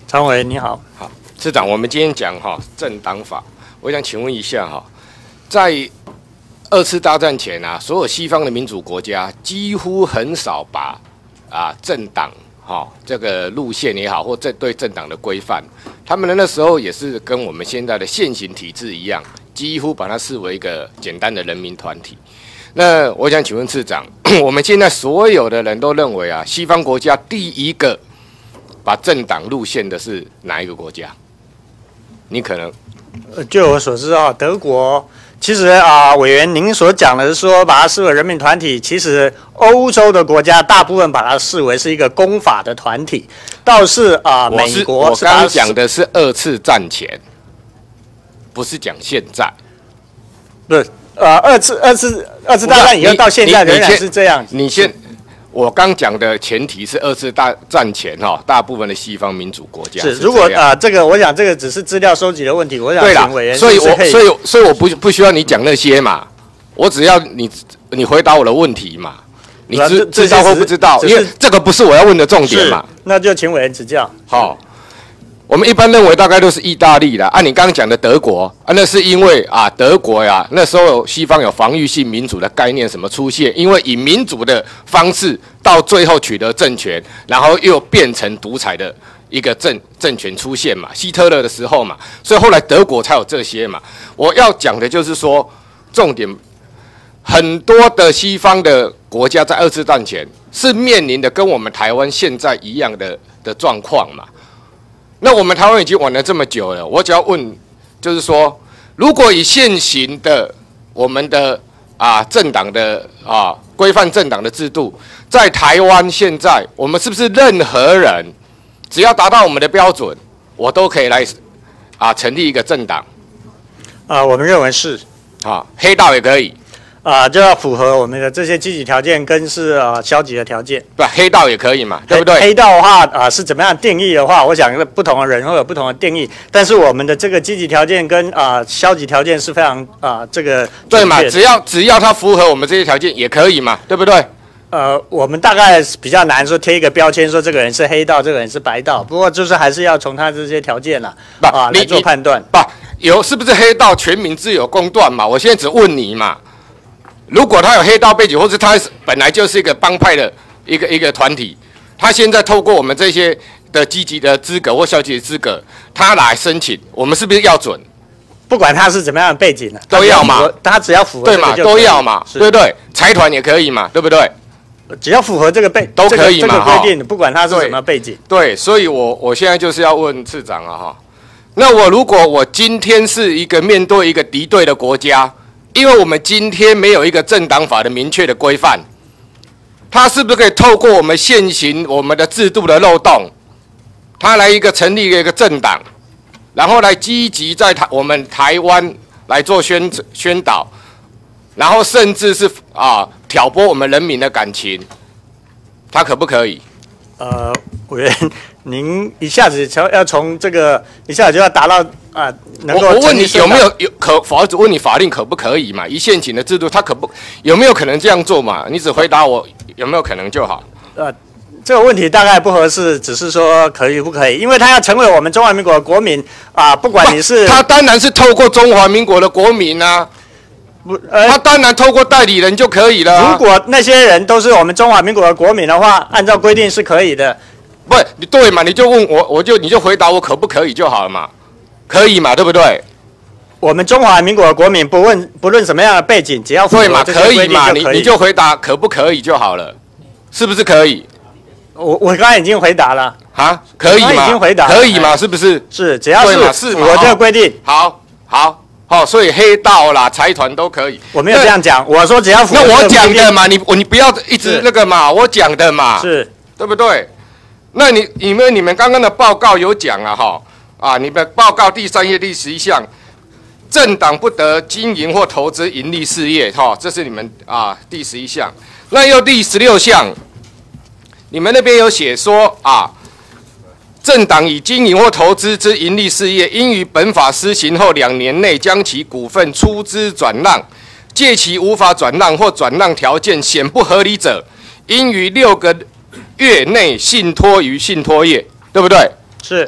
常委你好， 好，市长，我们今天讲政党法，我想请问一下在二次大战前啊，所有西方的民主国家几乎很少把政党这个路线也好，或对政党的规范，他们那时候也是跟我们现在的现行体制一样，几乎把它视为一个简单的人民团体。那我想请问市长，我们现在所有的人都认为西方国家第一个把政党路线的是哪一个国家？你可能， 据我所知德国其实委员您所讲的是说把它视为人民团体，其实欧洲的国家大部分把它视为是一个公法的团体，倒是美国我刚刚讲的是二次战前，不是讲现在， 不是二次大战以后到现在仍然是这样。 我刚讲的前提是二次大战前大部分的西方民主国家是如果这个我想这个只是资料收集的问题，我想请委员所以我不需要你讲那些嘛，我只要你回答我的问题嘛，你知道或不知道，因为这个不是我要问的重点嘛。 那就请委员指教。 好。我们一般认为大概都是意大利啦，你刚刚讲的德国那是因为德国那时候西方有防御性民主的概念什么出现，因为以民主的方式到最后取得政权，然后又变成独裁的一个政权出现嘛，希特勒的时候嘛，所以后来德国才有这些嘛。我要讲的就是说，重点很多的西方的国家在二次战前是面临的跟我们台湾现在一样的状况嘛。那我们台湾已经玩了这么久了，我只要问，就是说，如果以现行的我们的政党的规范政党的制度，在台湾现在，我们是不是任何人只要达到我们的标准，我都可以来成立一个政党？ 我们认为是黑道也可以。 就要符合我们的这些积极条件跟是消极的条件。 不，黑道也可以嘛，对不对？ 黑道的话是怎么样定义的话，我想不同的人会有不同的定义。但是我们的这个积极条件跟消极条件是非常这个对嘛？只要它符合我们这些条件也可以嘛，对不对？ 我们大概比较难说贴一个标签说这个人是黑道，这个人是白道。不过就是还是要从他这些条件来做判断。 是不是黑道全民自有公断嘛？我现在只问你嘛。如果他有黑道背景，或是他本来就是一个帮派的一个团体，他现在透过我们这些的积极的资格或消极的资格，他来申请，我们是不是要准？ 不管他是怎么样的背景都要嘛？ 他只要符合对嘛？都要嘛？对不对？财团也可以嘛？对不对？ 只要符合这个都可以嘛？这个规定，不管他是什么背景。 对，所以我现在就是要问市长那如果我今天是一个面对一个敌对的国家，因为我们今天没有一个政党法的明确的规范，他是不是可以透过我们现行我们的制度的漏洞，他来成立一个政党，然后来积极在我们台湾来做宣导，然后甚至是挑拨我们人民的感情，他可不可以？ 委员，您一下子要从这个一下子就要达到能够我问你有没有只问你法令可不可以嘛？以现行的制度，他有没有可能这样做嘛？你只回答我有没有可能就好。 这个问题大概不合适，只是说可以不可以？因为他要成为我们中华民国的国民不管你是他当然是透过中华民国的国民他当然透过代理人就可以了。 如果那些人都是我们中华民国的国民的话，按照规定是可以的。 不，对嘛？你就问我，你就回答我可不可以就好了嘛？可以嘛？对不对？ 我们中华民国的国民不论什么样的背景，只要符合这些规定就可以。 你就回答可不可以就好了，是不是可以？ 我刚才已经回答了可以嘛？ 已经回答了， 可以嘛？是不是？ 是，只要是符合这个规定。 好，所以黑道啦、财团都可以。 我没有这样讲，我说只要符合这个规定。 那我讲的嘛，你不要一直那个嘛，我讲的嘛， 是， 对不对？那你们刚刚的报告有讲你们报告第3页第11项，政党不得经营或投资盈利事业，这是你们第11项。那又第16项，你们那边有写说政党以经营或投资之盈利事业，应于本法施行后2年内将其股份出资转让，借其无法转让或转让条件显不合理者，应于6个月内信托于信托业，对不对？ 是。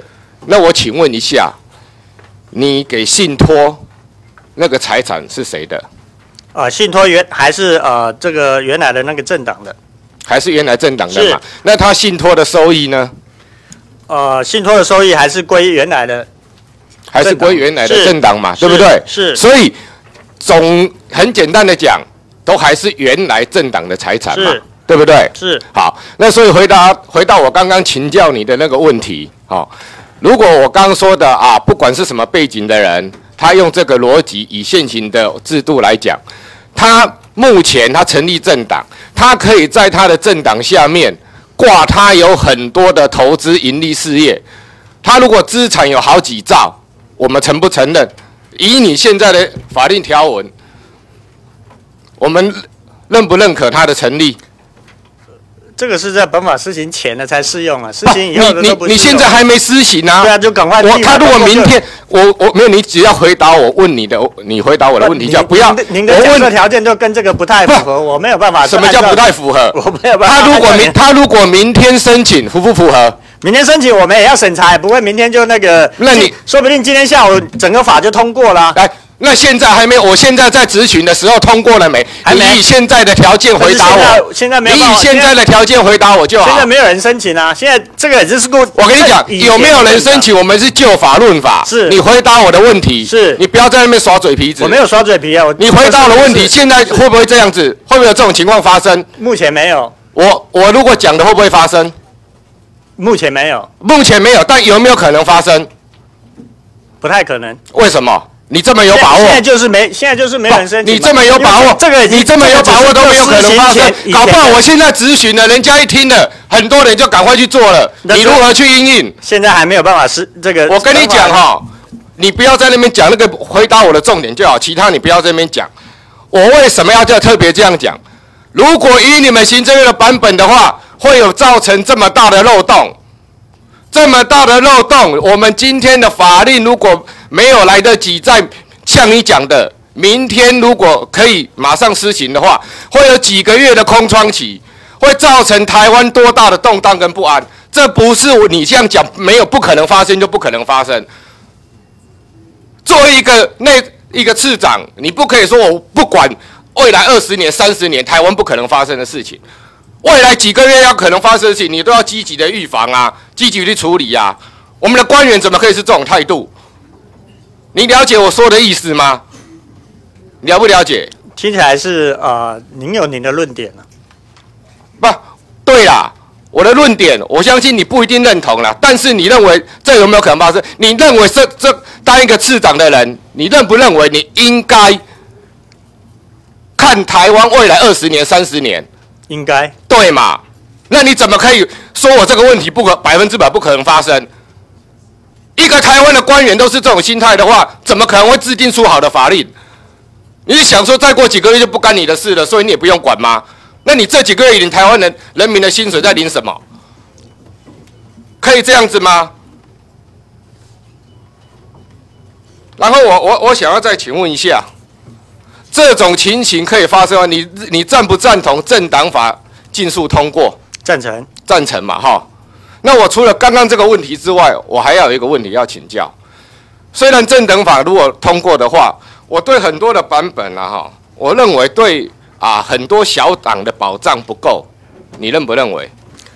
那我请问一下，你给信托那个财产是谁的？ 信托还是这个原来的那个政党的， 还是原来政党的嘛？那他信托的收益呢？ 信托的收益还是归原来的， 还是归原来的政党嘛？对不对？ 是。 所以很简单的讲，都还是原来政党的财产嘛，对不对？ 是。 好，那所以回到我刚刚请教你的那个问题，如果我刚刚说的不管是什么背景的人，他用这个逻辑，以现行的制度来讲，目前他成立政党，他可以在他的政党下面挂他有很多的投资盈利事业，他如果资产有好几兆，我们承不承认？以你现在的法令条文，我们认不认可他的成立？ 这个是在本法施行前的才适用啊，施行以后的都不适用。 你现在还没施行啊？ 对啊，就赶快。 他如果明天我没有，你只要回答我问你的，你回答我的问题就不要。 您的假设条件就跟这个不太符合，我没有办法。 什么叫不太符合？ 我没有办法。 他如果明天申请，符不符合？ 明天申请我们也要审查，不会明天就那个。 那你说不定今天下午整个法就通过了。 来。那现在还没，我现在在质询的时候通过了没？你以现在的条件回答我。 现在没有。 你以现在的条件回答我就好。 现在没有人申请啊，现在这个也就是我跟你讲，有没有人申请？我们是就法论法。 是。 你回答我的问题。 是。 你不要在那边耍嘴皮子。 我没有耍嘴皮啊， 你回答我的问题，现在会不会这样子？会不会有这种情况发生？ 目前没有。 我如果讲的会不会发生？ 目前没有。 目前没有，但有没有可能发生？ 不太可能。 为什么？你这么有把握？ 现在就是没人申请。 你这么有把握，你这么有把握都没有可能发生，搞不好我现在质询了，人家一听了，很多人就赶快去做了。你如何去因应？ 现在还没有办法这个。 我跟你讲你不要在那边讲那个，回答我的重点就好，其他你不要在那边讲。我为什么要特别这样讲？如果以你们行政院的版本的话，会有造成这么大的漏洞。这么大的漏洞，我们今天的法令如果没有来得及在像你讲的，明天如果可以马上施行的话，会有几个月的空窗期，会造成台湾多大的动荡跟不安？这不是你这样讲没有不可能发生就不可能发生。作为一个次长，你不可以说我不管未来20年、30年台湾不可能发生的事情。未来几个月要可能发生的事情，你都要积极的预防啊，积极去处理啊。我们的官员怎么可以是这种态度？你了解我说的意思吗？了不了解？ 听起来是您有您的论点了。 不对啦，我的论点，我相信你不一定认同啦。但是你认为这有没有可能发生？你认为这当一个次长的人，你认不认为你应该看台湾未来20年、30年？ 应该对嘛？那你怎么可以说我这个问题100%不可能发生？一个台湾的官员都是这种心态的话，怎么可能会制定出好的法令？你是想说再过几个月就不干你的事了，所以你也不用管吗？那你这几个月领台湾人民的薪水在领什么？可以这样子吗？然后我想要再请问一下。这种情形可以发生吗？你赞不赞同政党法尽速通过？ 赞成， 赞成嘛，哈。那我除了刚刚这个问题之外，我还要有一个问题要请教。虽然政党法如果通过的话，我对很多的版本我认为对很多小党的保障不够，你认不认为？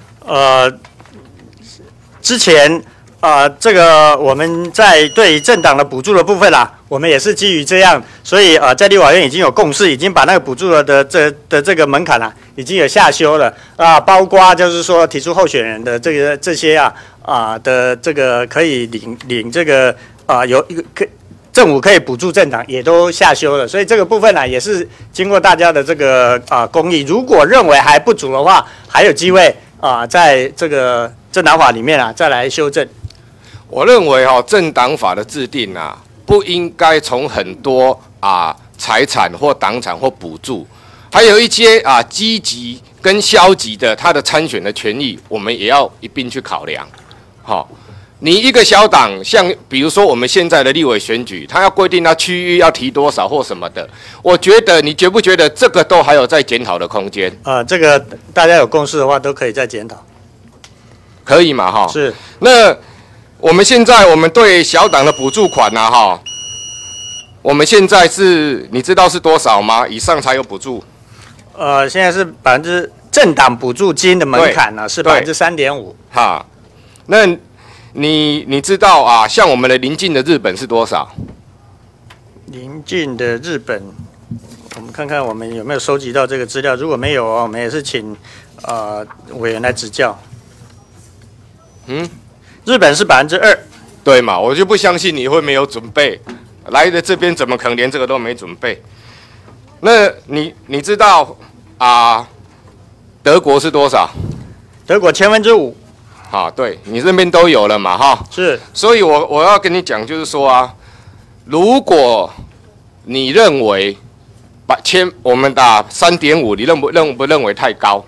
之前这个我们在对政党的补助的部分啦，我们也是基于这样，所以在立法院已经有共识，已经把那个补助的这个门槛已经有下修了包括就是说提出候选人的这些的这个可以领这个有一个政府可以补助政党也都下修了，所以这个部分也是经过大家的这个公议，如果认为还不足的话，还有机会在这个政党法里面再来修正。 我认为政党法的制定不应该从很多财产或党产或补助，还有一些积极跟消极的他的参选的权益，我们也要一并去考量。你一个小党，像比如说我们现在的立委选举，他要规定他区域要提多少或什么的，我觉得你觉不觉得这个都还有在检讨的空间？ 这个大家有共识的话，都可以再检讨， 可以嘛？ 是。 那我们现在对小党的补助款啊，哈，我们现在是你知道是多少吗？以上才有补助。 现在是政党补助金的门槛呢是3.5%。 哈，那你知道啊？像我们的邻近的日本是多少？ 邻近的日本，我们看看我们有没有收集到这个资料。如果没有我们也是请委员来指教。日本是2%。 对嘛？我就不相信你会没有准备，来的这边怎么可能连这个都没准备？那你知道啊？德国是多少？ 德国5%。 好，对你这边都有了嘛，哈。是。所以我要跟你讲，就是说啊，如果你认为我们打3.5，你认不认为太高？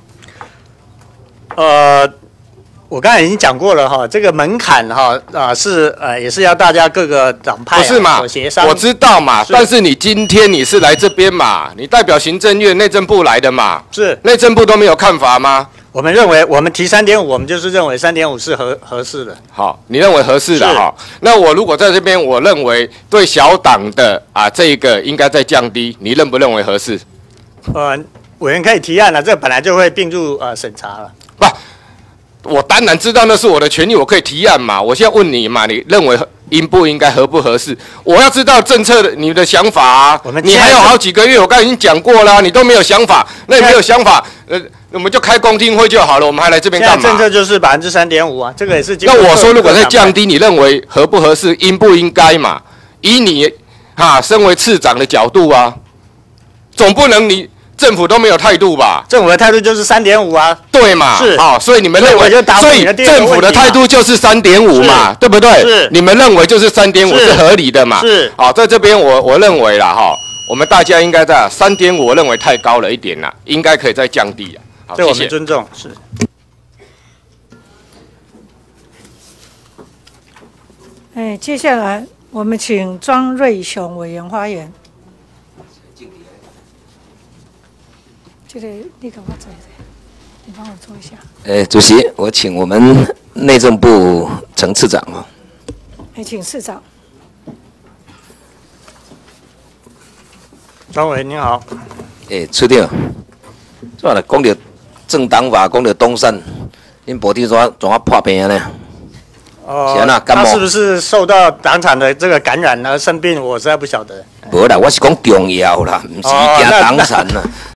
我刚才已经讲过了哈，这个门槛哈也是要大家各个党派不是嘛协商。 我知道嘛，但是你今天你是来这边嘛，你代表行政院内政部来的嘛，是内政部都没有看法吗？ 我们认为我们提3.5，我们就是认为3.5是合适的。 好，你认为合适的哈？那我如果在这边，我认为对小党的这一个应该再降低，你认不认为合适？ 委员可以提案了，这本来就会并入审查了。 不。我当然知道那是我的权利，我可以提案嘛。我现在问你嘛，你认为应不应该、合不合适？我要知道政策的你的想法啊。你还有好几个月，我刚才已经讲过了，你都没有想法，那你没有想法，我们就开公听会就好了。我们还来这边干嘛？ 政策就是3.5%啊，这个也是。 那我说，如果再降低，你认为合不合适、应不应该嘛？以你身为次长的角度啊，总不能你。政府都没有态度吧？ 政府的态度就是3.5啊， 对嘛？是所以你们认为，所以政府的态度就是3.5嘛，对不对？是，你们认为就是3.5是合理的嘛？是，在这边我认为啦，我们大家应该在3.5，我认为太高了一点啦，应该可以再降低啊。好， 对我们尊重是。 接下来我们请庄瑞雄委员发言。这个你给我做一下，你帮我做一下。 主席，我请我们内政部陈次长啊。 请市长。 庄委您好。 处长，这讲到政党法，讲到东山，恁部长怎啊破病呢？ 他是不是受到党产的这个感染而生病？我实在不晓得。 无啦，我是讲中药啦，不是惊党产啦。